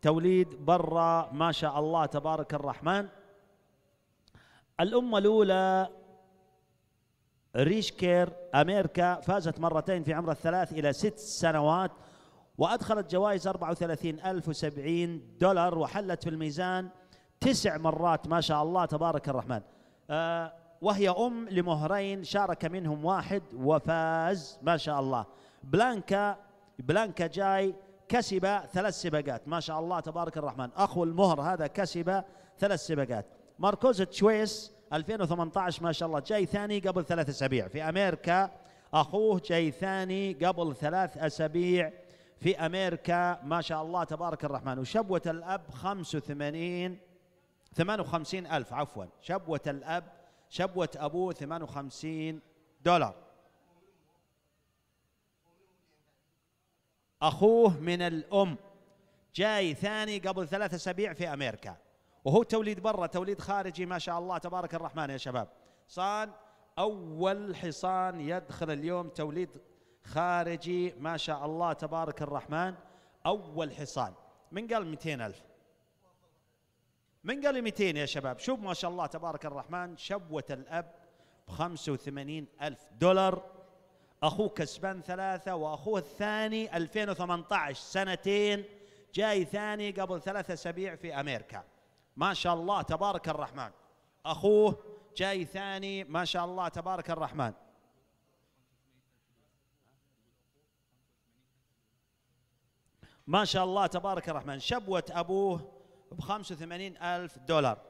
توليد برا ما شاء الله تبارك الرحمن. الأم الأولى ريشكير أمريكا، فازت مرتين في عمر 3 إلى 6 سنوات، وأدخلت جوائز 34,070 دولار، وحلت في الميزان 9 مرات ما شاء الله تبارك الرحمن. وهي أم لمهرين شارك منهم واحد وفاز ما شاء الله. بلانكا جاي كسب 3 سباقات ما شاء الله تبارك الرحمن. أخو المهر هذا كسب 3 سباقات. ماركوز تشويس 2018 ما شاء الله جاي ثاني قبل 3 أسابيع في أمريكا. أخوه جاي ثاني قبل 3 أسابيع في أمريكا ما شاء الله تبارك الرحمن. وشبوة الأب 58,000 عفوا، شبوة الأب شبوة أبوه 58 دولار. أخوه من الأم جاي ثاني قبل 3 أسابيع في أمريكا، وهو توليد برا، توليد خارجي ما شاء الله تبارك الرحمن يا شباب. صار أول حصان يدخل اليوم توليد خارجي ما شاء الله تبارك الرحمن. أول حصان من قال 200,000، من قال 200 يا شباب. شوف ما شاء الله تبارك الرحمن. شبوة الأب ب85,000 دولار. أخوه كسبان 3، وأخوه الثاني 2018 سنتين جاي ثاني قبل 3 أسابيع في أمريكا ما شاء الله تبارك الرحمن. أخوه جاي ثاني ما شاء الله تبارك الرحمن. ما شاء الله تبارك الرحمن. شبوة أبوه ب85,000 دولار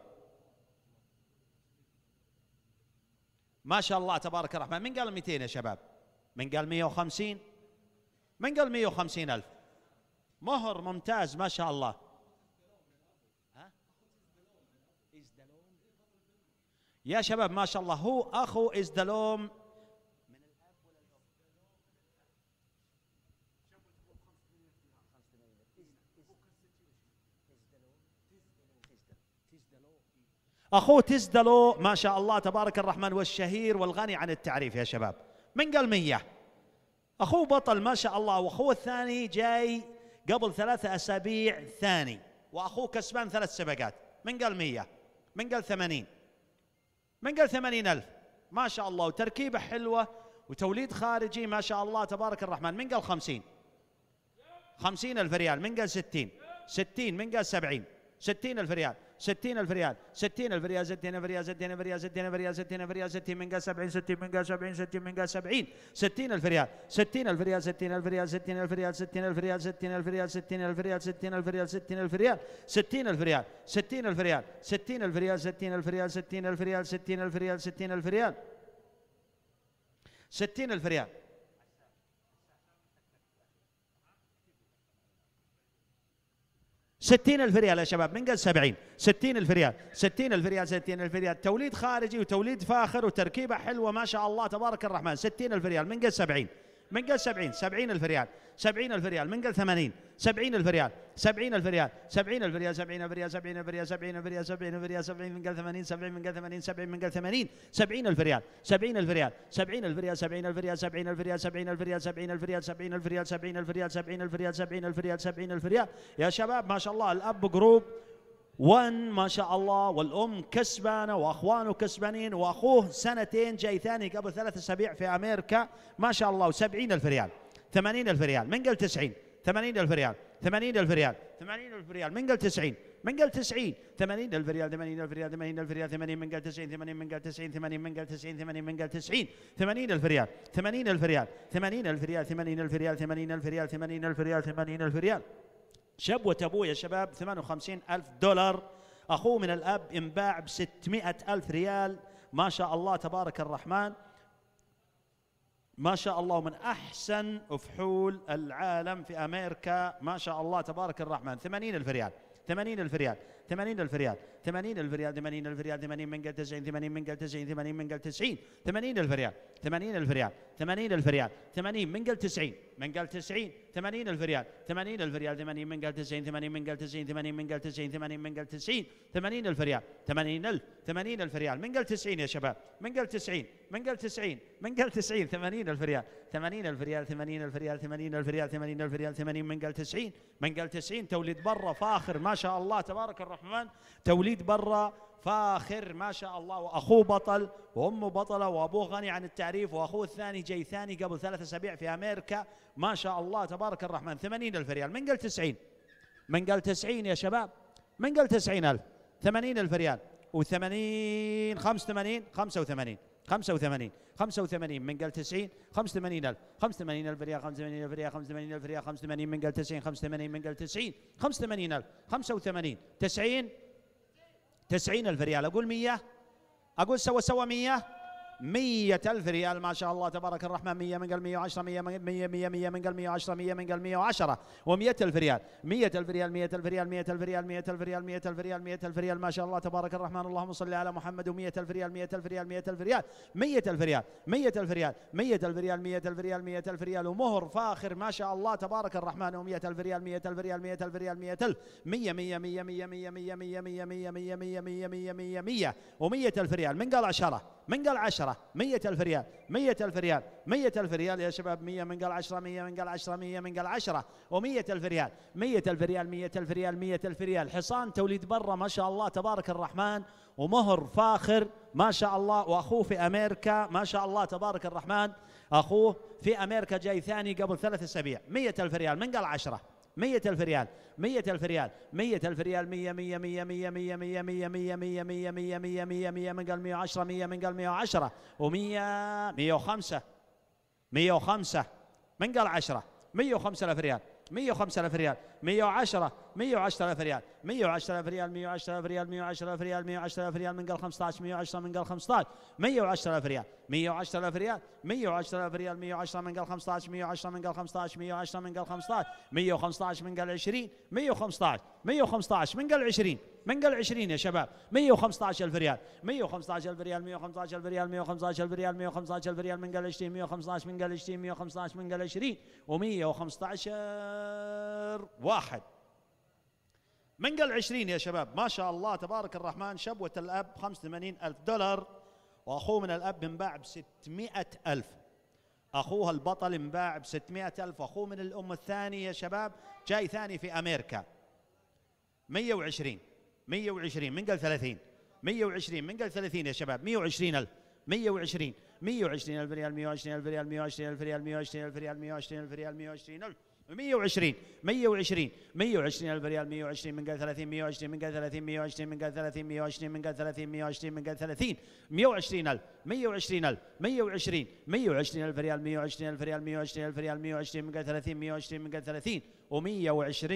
ما شاء الله تبارك الرحمن. من قال 200 يا شباب؟ من قال 150؟ من قال 150,000؟ مهر ممتاز ما شاء الله. يا شباب ما شاء الله هو أخو إزدلوم. أخوه تزدلو ما شاء الله تبارك الرحمن، والشهير والغني عن التعريف يا شباب. من قال 100؟ أخوه بطل ما شاء الله. وأخوه الثاني جاي قبل 3 أسابيع ثاني، وأخوه كسبان 3 سباقات. من قال 100؟ من قال 80؟ من قال 80,000 ما شاء الله. وتركيبة حلوة وتوليد خارجي ما شاء الله تبارك الرحمن. من قال 50؟ 50,000 ريال. من قال 60؟ 60. من قال 70؟ 60,000 ريال. 60,000 ريال. 60,000 ريال. 60,000 ريال. 60,000 ريال. 60,000 ريال. 60,000 ريال. 60. من قال 70؟ 60. من قال 70؟ 60. من قال 70؟ 60,000 ريال. 60,000 ريال. 60,000 ريال. 60,000 ريال. 60,000 ريال. 60,000 ريال. 60,000 ريال. 60,000 ريال. 60,000 ريال. 60,000 ريال. 60,000 ريال. 60,000 ريال. 60,000 ريال. 60,000 ريال. 60,000 ريال. 60,000 ريال. 60,000 ريال. 60,000 ريال يا شباب. من قال 70؟ 60,000 ريال. 60,000 ريال. 60,000 ريال. توليد خارجي وتوليد فاخر وتركيبة حلوة ما شاء الله تبارك الرحمن. 60,000 ريال. من قال 70؟ من قال 70؟ 70,000 ريال. 70,000 ريال. من قال 80؟ 70,000 ريال. 70,000 ريال. 70,000 ريال. 70,000 ريال. 70,000 ريال. 70,000 ريال. 70,000 ريال. 70. من قال 80؟ 70. من قال 80؟ 70. من قال 80؟ 70,000 ريال. 70,000 ريال. 70,000 ريال. 70,000 ريال. 70,000 ريال. 70,000 ريال. 70,000 ريال. 70,000 ريال. 70,000 ريال. 70,000 ريال. 70,000 ريال. 70,000 ريال يا شباب ما شاء الله. الأب جروب 1 ما شاء الله، والأم كسبانة، وأخوانه كسبانين، وأخوه سنتين جاي ثاني قبل 3 أسابيع في أمريكا ما شاء الله. و70,000 ريال. 80,000 ريال. من قال 90؟ 80,000 ريال. 80,000 ريال. 80,000 ريال. من قال 90؟ من قال 90؟ 80,000 ريال. 80,000 ريال. 80,000 ريال. 80. من قال 90؟ 80. من قال 90؟ 80. من قال 90؟ 80. من قال 90؟ 80,000 ريال. 80,000 ريال. 80,000 ريال. 80,000 ريال. 80,000 ريال. 80,000 ريال. 80,000 ريال. شبوة أبوه يا شباب 58,000 دولار. أخوه من الأب انباع ب600,000 ريال ما شاء الله تبارك الرحمن. ما شاء الله من أحسن فحول العالم في أمريكا ما شاء الله تبارك الرحمن. 80,000 ريال. 80,000 ريال. 80,000 ريال. 80,000 ريال. 80,000 ريال. 80 من قال 90. 80 من قال 90. 80 من قال 90. 80,000 ريال. 80,000 ريال. 80,000 ريال. 80 من قال 90. من قال 90. 80,000 ريال. 80,000 ريال. 80 من قال 90. 80 من قال 90. 80 من قال 90. 80 من قال 90. 80,000 ريال. 80,000. 80,000 ريال. من قال 90 يا شباب. من قال 90. من قال 90. من قال 90. 80,000 ريال. 80,000 ريال 80,000 ريال 80,000 ريال 80,000 ريال 80 من قال 90 من قال 90 توليد برا فاخر ما شاء الله تبارك الرحمن توليد برا فاخر ما شاء الله واخوه بطل وامه بطله وابوه غني عن التعريف واخوه الثاني جاي ثاني قبل 3 أسابيع في امريكا ما شاء الله تبارك الرحمن 80,000 ريال من قال 90 من قال 90 يا شباب من قال 90,000 80,000 ريال و80 85 85 85 85 من قال 90 85,000 85,000 ريال 85,000 ريال 85,000 ريال 85 من قال 90 85 من قال 90 85,000 85 90 90,000 ريال اقول 100 اقول سوا 100,000 ريال ما شاء الله تبارك الرحمن 100 من قال 110 100 من قال 110 100 من قال 110 و100,000 ريال 100,000 ريال 100,000 ريال 100,000 ريال 100,000 ريال 100,000 ريال 100,000 ريال ما شاء الله تبارك الرحمن اللهم صل على محمد و100,000 ريال 100,000 ريال 100,000 ريال 100,000 ريال 100,000 ريال 100,000 ريال 100,000 ريال 100,000 ريال ومهر فاخر ما شاء الله تبارك الرحمن و100,000 ريال 100,000 ريال 100,000 ريال 100,000 100 100 100 100 100 100 100 100 100 100 100 100 100 100 و100,000 ريال من قال 10 من قال 10 100,000 ريال 100,000 ريال 100,000 ريال يا شباب 100 من قال 10 100 من قال 10 100 من قال 10 و100,000 ريال 100,000 ريال 100,000 ريال 100,000 ريال حصان توليد برا ما شاء الله تبارك الرحمن ومهر فاخر ما شاء الله واخوه في امريكا ما شاء الله تبارك الرحمن اخوه في امريكا جاي ثاني قبل 3 أسابيع 100,000 ريال من قال 10 100,000 ريال 100,000 ريال 100,000 ريال 100 100 100 100 100 100 100 100 100 100 100 100 100 100 من قال 110 100 من قال 110 و100 105 105 من قال 10 105,000 ريال 105,000 ريال 110 110,000 ريال 110,000 ريال 110,000 ريال 110,000 ريال 110,000 ريال من قال 15 110 من قال 15 110,000 ريال 110,000 ريال 110,000 ريال 110 من قال 15 110 من قال 15 110 من قال 15 115 من قال 20 115 115 من قال 20 من قال 20 يا شباب 115,000 ريال 115,000 ريال 115,000 ريال 115,000 ريال 115,000 ريال من قال 20 115 من قال 20 115 من قال 20 و115 واحد من قال 20 يا شباب ما شاء الله تبارك الرحمن شبوة الأب 85,000 دولار وأخوه من الأب انباع ب600,000 أخوها البطل انباع ب600,000 أخوه من الأم الثاني يا شباب جاي ثاني في أمريكا 120 120 من قال 30 120 من قال 30 يا شباب 120,000 120 120,000 ريال 120,000 ريال 120,000 ريال 120,000 ريال 120,000 ريال 120,000 120 120 120,000 ريال 120 من قال 30 120 من قال 30 120 من قال 30 120 من قال 30 120 من قال 30 120,000 120,000 120 120,000 ريال 120,000 ريال 120,000 ريال 120 من قال 30 120 من قال 30 و120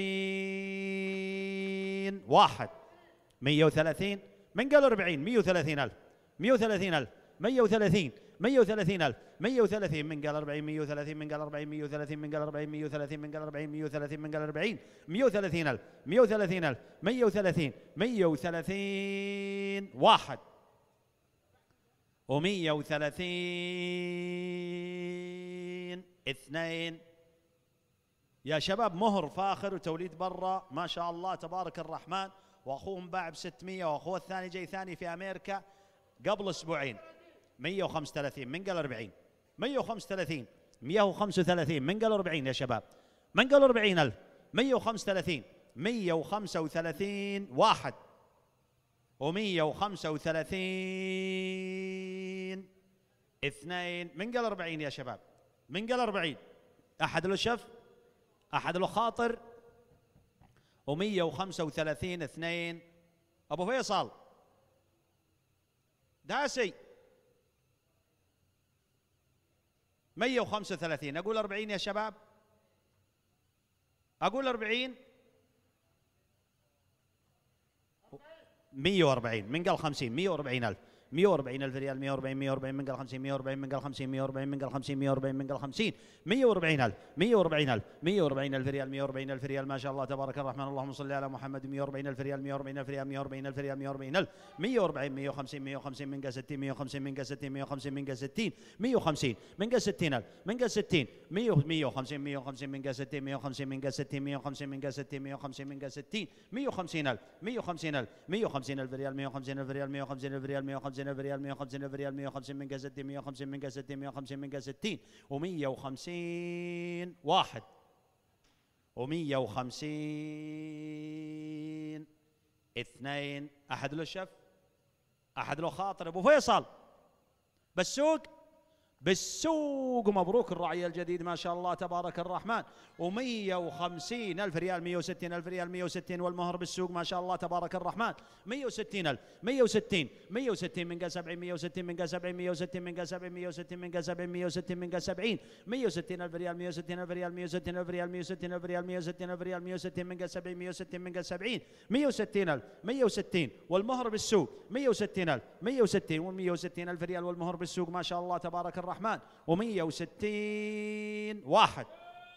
واحد 130 من قال 40 130,000 130,000 130 130,000 130 من قال 40 130 من قال 40 130 من قال 40 130 من قال 40 130 من قال 40 130,000 130,000 130 130 واحد و130 اثنين يا شباب مهر فاخر وتوليد برا ما شاء الله تبارك الرحمن واخوه انباع ب600 واخوه الثاني جاي ثاني في امريكا قبل اسبوعين 135 من قال 40 135 135 من قال 40 يا شباب من قال 40,000 135 135 واحد و135 اثنين من قال 40 يا شباب من قال 40 أحد له شف أحد له خاطر و135 اثنين أبو فيصل داسي 135 أقول 40 يا شباب أقول 40 140 من قال 50 140,000 140,000 ريال 140 140 من قال 50 140 من قال 50 140 من قال 50 140 من قال 50 140,000 140,000 140,000 ريال 140,000 ريال ما شاء الله تبارك الرحمن اللهم صل على محمد 140,000 ريال 140,000 ريال 140,000 ريال 140,000 140 150 150 من قال 60 150 من قال 60 150 من قال 60 150 من قال 60,000 من قال 60 150 150 من قال 60 150 من قال 60 150 من قال 60 150 من قال 60 150,000 150,000 150,000 ريال 150,000 ريال 150,000 ريال 150,000 150,000 ريال 150,000 ريال 150 من قصدي 150 من قصدي 150 من قصدي و150 واحد و150 اثنين. أحد له شف، أحد له خاطر. أبو فيصل بالسوق بالسوق. مبروك الرعي الجديد ما شاء الله تبارك الرحمن. و150,000 ريال 160,000 ريال 160 والمهر بالسوق ما شاء الله تبارك الرحمن. 160,000 160 160 من قال 70 160 من قال 70 160 من قال 70 160 من قال 70 160 من قال 70 160,000 ريال 160,000 ريال 160,000 ريال 160,000 ريال 160,000 ريال 160 من قال 70 160 من قال 70 160,000 160 والمهر بالسوق 160,000 160 و160,000 ريال والمهر بالسوق ما شاء الله تبارك الرحمن. و160 واحد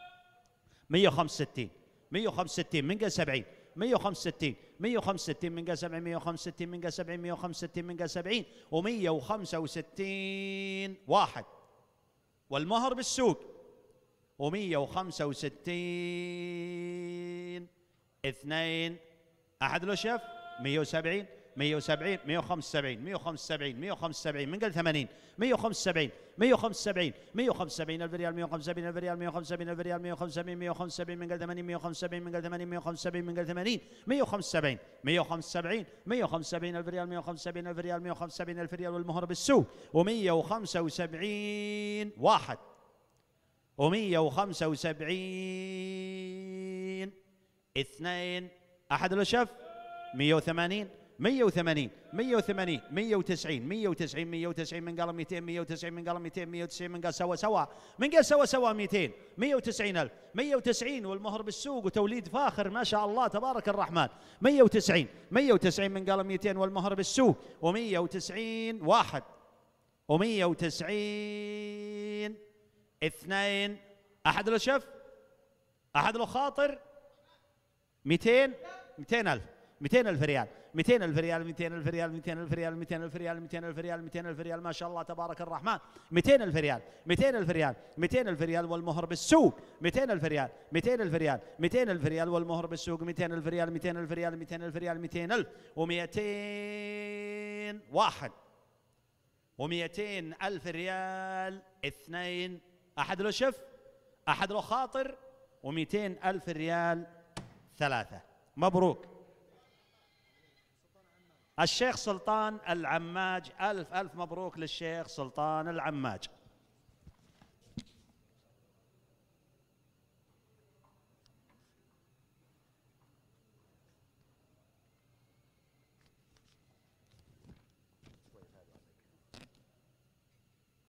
165 165 من قال 70 165 165 من قال 70 165 من قال 70 165 من قال 70 و165 واحد والمهر بالسوق و165 اثنين. أحد له شف 170 170 175 175 175 من قال 80 175 175 175 ألف ريال 175 ألف ريال 175 ألف ريال 175 175 من قال 80 175 من قال 80 175 من قال 80 175 175 175 ألف ريال 175 ألف ريال 175 ألف ريال والمهر بالسوق و175 واحد و175 اثنين. أحد له شف 180 180 180 190 190 190 من قال 200 190 من قال 200 190 من قال سوا من قال سوا 200 190,000 190 والمهر بالسوق وتوليد فاخر ما شاء الله تبارك الرحمن. 190 190 من قال 200 والمهر بالسوق و190 واحد و190 اثنين. أحد له شف، أحد له خاطر 200,000 200,000 ريال 200,000 ريال 200,000 ريال 200,000 ريال 200,000 ريال 200,000 ريال 200,000 ريال ما شاء الله تبارك الرحمن. 200,000 ريال 200,000 ريال 200,000 ريال والمهر بالسوق 200,000 ريال 200,000 ريال 200,000 ريال والمهر بالسوق 200,000 ريال 200,000 ريال 200,000 ريال 200,000 و200 واحد و200,000 ريال اثنين. أحد له شف، أحد له خاطر و200,000 ريال ثلاثة. مبروك الشيخ سلطان العماج. ألف ألف مبروك للشيخ سلطان العماج.